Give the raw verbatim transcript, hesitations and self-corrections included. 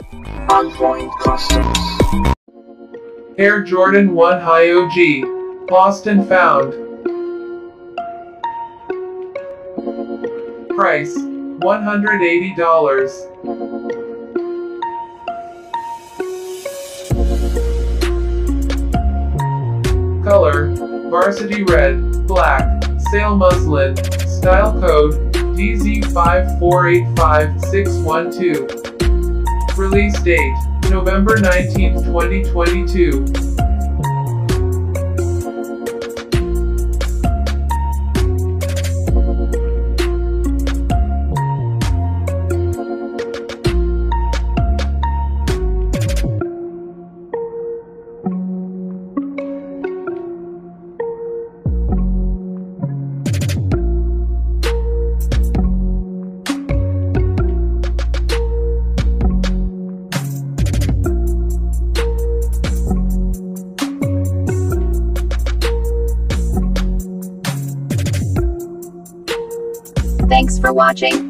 On Point Customs. Air Jordan one High O G. Lost and found. Price, one hundred eighty dollars. Color, Varsity Red, Black, Sale Muslin, Style Code, D Z five four eight five six one two. Release date, November nineteenth twenty twenty-two. Thanks for watching.